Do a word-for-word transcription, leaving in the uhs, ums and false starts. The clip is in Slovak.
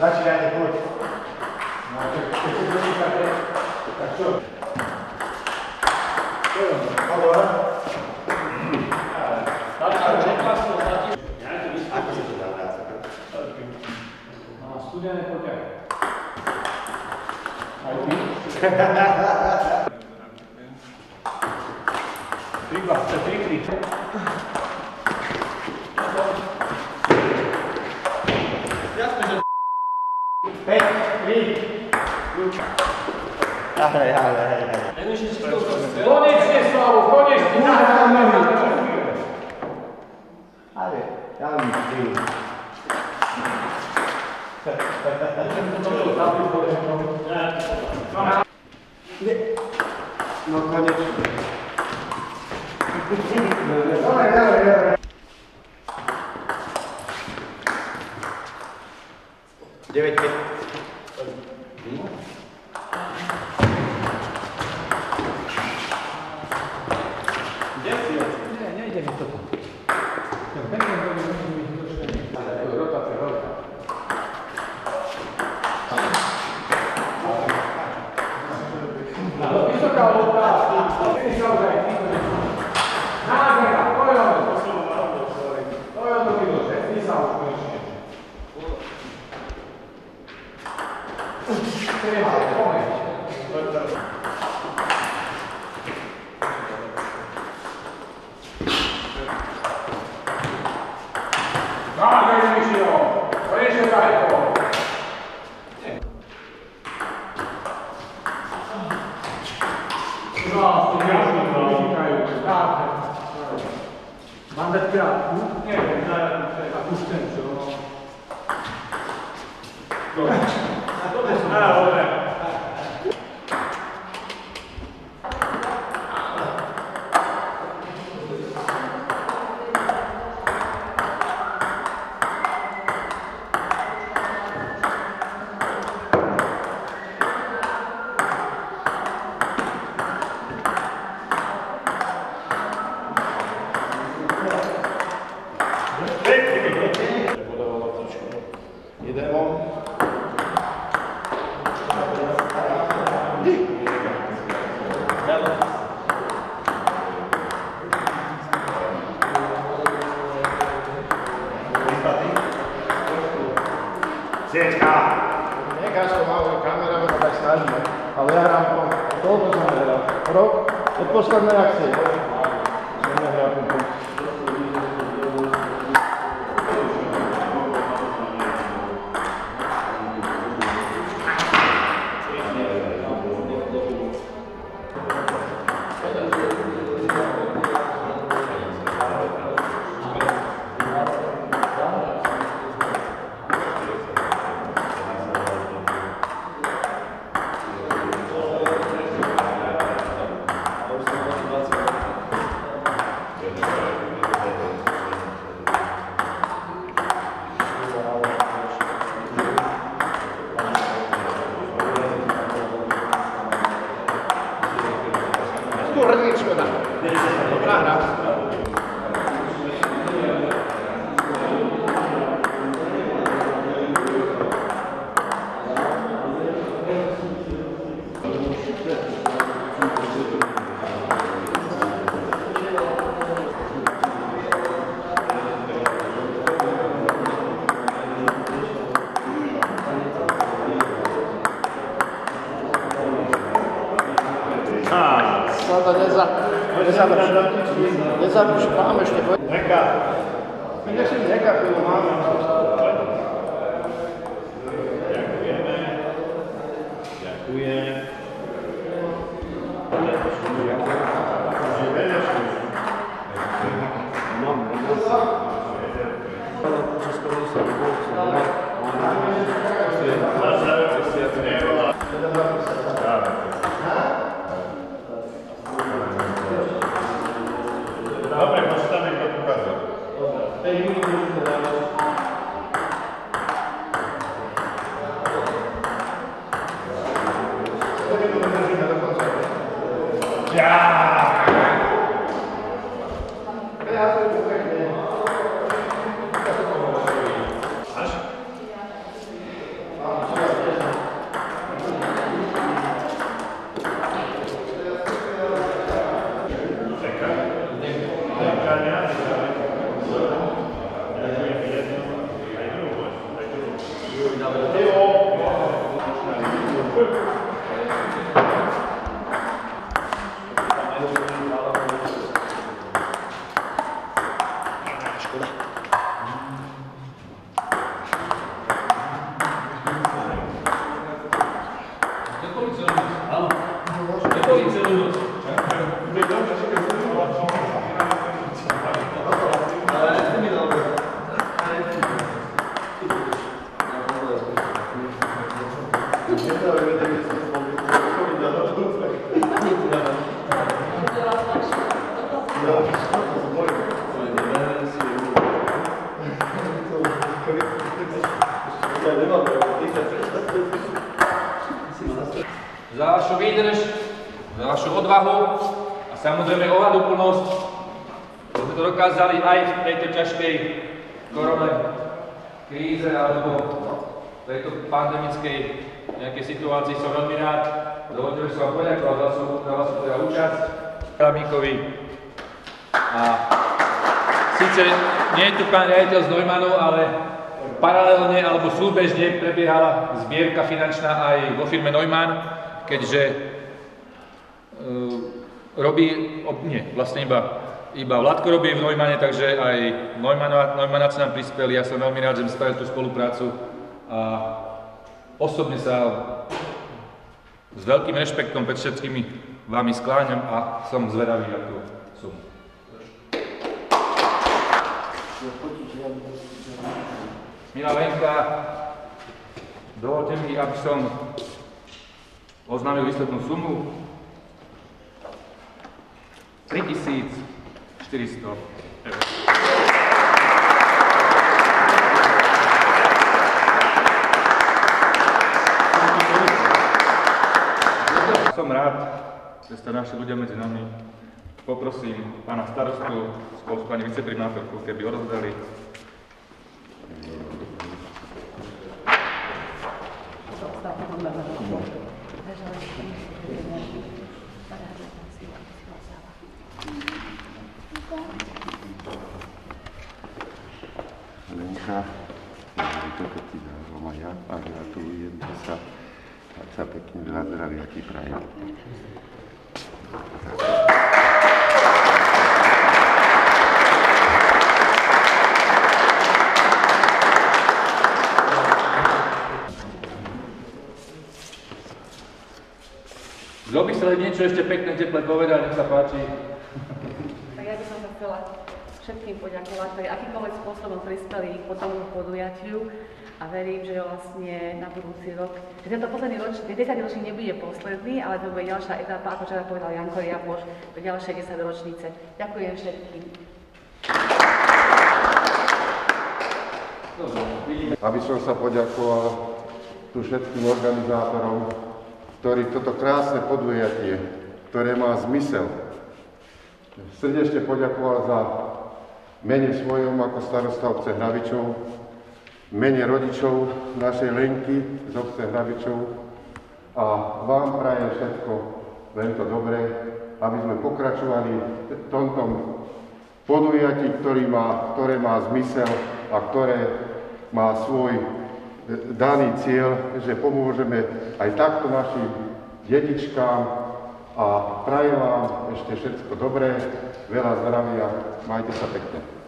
Začínajte, poď. No, keď si dočítate, tak čo? Čo je ono? Pozor. Ako si to dá dá sa? Má studené poťahy. Aj ty? Triba, to je tri tri. päť, tri. Ahoj, ahoj, ahoj. Konečne, Slavu, konečne! Ale, ja mi chvíľu. No konečne. Dobre, dobre, dobre. deväť päť. Kde si? Nie, nejde mi toto. Ten peniaz bude musí byť došlený. Rotácia veľká. Vysoká lopta. Tenis naozaj. Nádhera, to je ono. To je ono, Miloše. Ty sa už konečne. Mám dať krátku? Nie, takú štenču. Dobre. Dobre. Siečka! Necháš to malú kameru, tak snažíme. Ale ja hrám po... Toľko som nehral. Rok od poslednej akcie. Som nehral po... Turničko dá. Dobrá hra. Nezabúš, mám ešte poď. Neka. Neka si neka, chvíľu máme. Ďakujeme. Ďakujem. Dobre, môžeš tam niekto ukázať. neboli celú noc. Za vašu výdrž, za vašu odvahu a samozrejme ohľaduplnosť, že ste to dokázali aj v tejto ťažkej korone kríze alebo v tejto pandemickej nejakej situácii. Som veľmi rád. Dovolte, že som vám poďakoval za vašu teda účasť Kramíkovi. A síce nie je tu pán riaditeľ z Neumannu, ale paralelne alebo súbežne prebiehala zbierka finančná aj vo firme Neumann, keďže uh, robí, ob, nie, vlastne iba, iba Vladko robí v Neumanne, takže aj Neumannáci nám prispeli. Ja som veľmi rád, že sme spravili tú spoluprácu a osobne sa s veľkým rešpektom pred všetkými vami skláňam a som zvedavý na tú sumu. Milá Lenka, dovolte mi, aby som oznámil výslednú sumu tritisícštyristo eur. Som rád, že ste naši ľudia medzi nami. Poprosím pána starostu, spolu s pani viceprimátorkou, keby odovzdali. Lenka, toto ti dávam a ja a gratulujem sa a sa pekne veľa zdravia ti prajem. Kto by chcel niečo ešte pekné, teplé povedať, nech sa páči. Tak ja by som sa chcela všetkým poďakovať, ktorí akýmkoľvek spôsobom prispeli k tomu podujatiu a verím, že vlastne na budúci rok, že tento posledný ročník, desiaty ročník nebude posledný, ale to bude ďalšia etapa, ako včera povedal Janko Riapoš, do ďalšej desaťročnice. Ďakujem všetkým. Aby som sa poďakoval tu všetkým organizátorom, ktorí toto krásne podujatie, ktoré má zmysel, srdečne poďakoval za mene svojom ako starosta obce Hrabičov, mene rodičov našej Lenky z obce Hrabičov a vám prajem všetko len to dobré, aby sme pokračovali v tomto podujatí, ktorý má, ktoré má zmysel a ktoré má svoj daný cieľ, že pomôžeme aj takto našim dedičkám a prajem vám ešte všetko dobré, veľa zdravia, majte sa pekne.